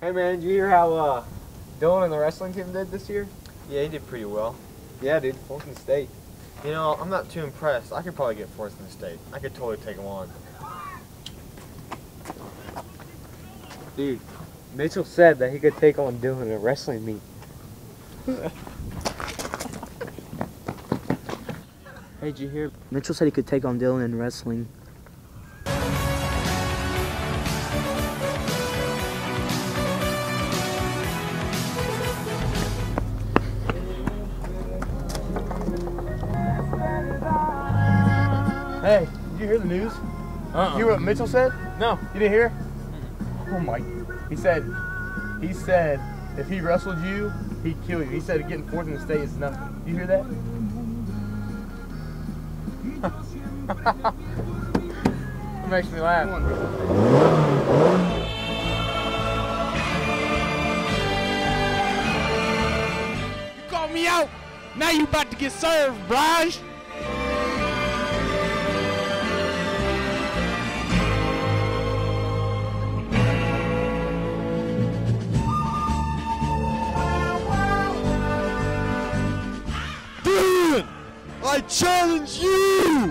Hey man, did you hear how Dylan and the wrestling team did this year? Yeah, he did pretty well. Yeah, dude, fourth in the state. You know, I'm not too impressed. I could probably get fourth in the state. I could totally take him on. Dude, Mitchell said that he could take on Dylan in a wrestling meet. Hey, did you hear? Mitchell said he could take on Dylan in wrestling. Hey, did you hear the news? You hear what Mitchell said? No. You didn't hear? Oh my! He said if he wrestled you, he'd kill you. He said getting fourth in the state is nothing. You hear that? It makes me laugh. You called me out. Now you about to get served, Braj. Dylan, I challenge you.